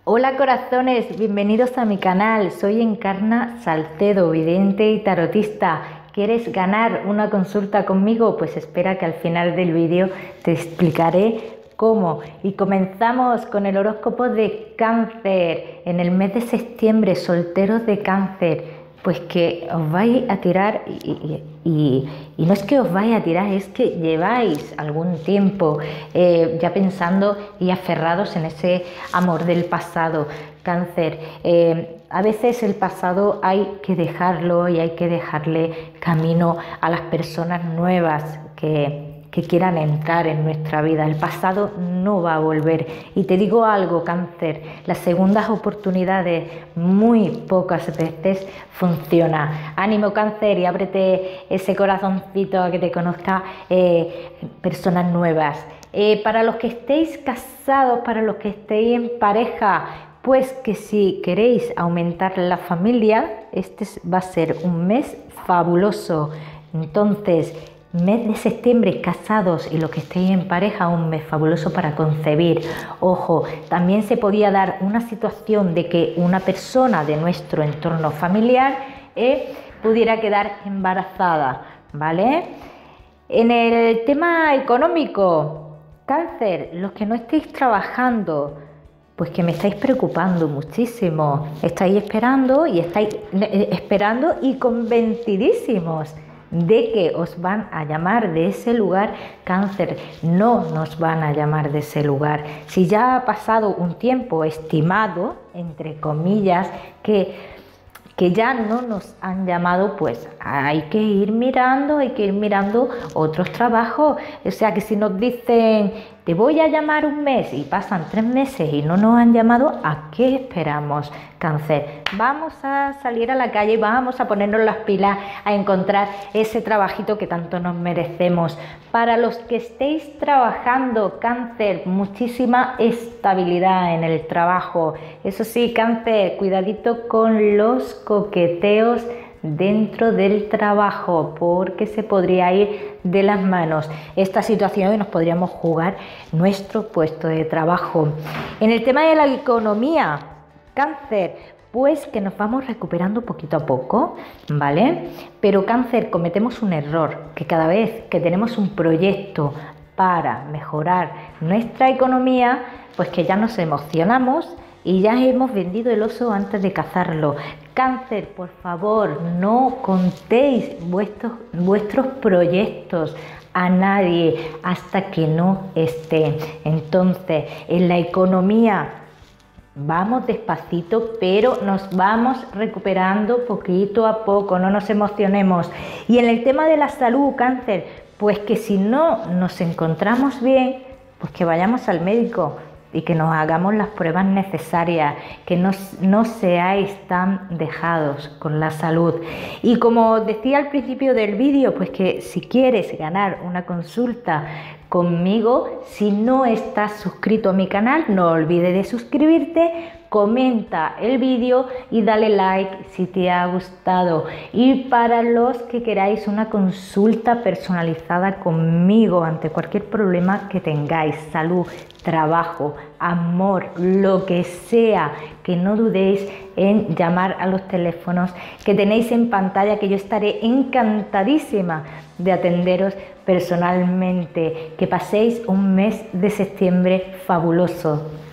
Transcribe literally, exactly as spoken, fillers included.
Hola corazones, bienvenidos a mi canal. Soy Encarna Salcedo, vidente y tarotista. ¿Quieres ganar una consulta conmigo? Pues espera que al final del vídeo te explicaré cómo. Y comenzamos con el horóscopo de Cáncer. En el mes de septiembre, solteros de Cáncer, pues que os vais a tirar y, y, y, y no es que os vais a tirar, es que lleváis algún tiempo eh, ya pensando y aferrados en ese amor del pasado. Cáncer, eh, a veces el pasado hay que dejarlo y hay que dejarle camino a las personas nuevas que que quieran entrar en nuestra vida. El pasado no va a volver. Y te digo algo, Cáncer, las segundas oportunidades muy pocas veces funciona. Ánimo, Cáncer, y ábrete ese corazoncito a que te conozca eh, personas nuevas. Eh, para los que estéis casados, para los que estéis en pareja, pues que si queréis aumentar la familia, este va a ser un mes fabuloso. Entonces, mes de septiembre, casados y los que estéis en pareja, un mes fabuloso para concebir. Ojo, también se podía dar una situación de que una persona de nuestro entorno familiar eh, pudiera quedar embarazada, ¿vale? En el tema económico, Cáncer, los que no estéis trabajando, pues que me estáis preocupando muchísimo. Estáis esperando y estáis eh, esperando y convencidísimos de que os van a llamar de ese lugar. Cáncer, no nos van a llamar de ese lugar. Si ya ha pasado un tiempo estimado, entre comillas, que, que ya no nos han llamado, pues hay que ir mirando, hay que ir mirando otros trabajos. O sea que si nos dicen, te voy a llamar un mes y pasan tres meses y no nos han llamado, ¿a qué esperamos, Cáncer? Vamos a salir a la calle, vamos a ponernos las pilas, a encontrar ese trabajito que tanto nos merecemos. Para los que estéis trabajando, Cáncer, muchísima estabilidad en el trabajo. Eso sí, Cáncer, cuidadito con los coqueteos dentro del trabajo, porque se podría ir de las manos esta situación y nos podríamos jugar nuestro puesto de trabajo. En el tema de la economía, Cáncer, pues que nos vamos recuperando poquito a poco, ¿vale? Pero Cáncer, cometemos un error, que cada vez que tenemos un proyecto para mejorar nuestra economía, pues que ya nos emocionamos y ya hemos vendido el oso antes de cazarlo. Cáncer, por favor, no contéis vuestros, vuestros proyectos a nadie hasta que no estén. Entonces, en la economía vamos despacito, pero nos vamos recuperando poquito a poco, no nos emocionemos. Y en el tema de la salud, Cáncer, pues que si no nos encontramos bien, pues que vayamos al médico y que nos hagamos las pruebas necesarias, que no, no seáis tan dejados con la salud. Y como decía al principio del vídeo, pues que si quieres ganar una consulta conmigo, si no estás suscrito a mi canal, no olvides de suscribirte, comenta el vídeo y dale like si te ha gustado. Y para los que queráis una consulta personalizada conmigo ante cualquier problema que tengáis, salud, trabajo, amor, lo que sea, que no dudéis en llamar a los teléfonos que tenéis en pantalla, que yo estaré encantadísima de atenderos personalmente. Que paséis un mes de septiembre fabuloso.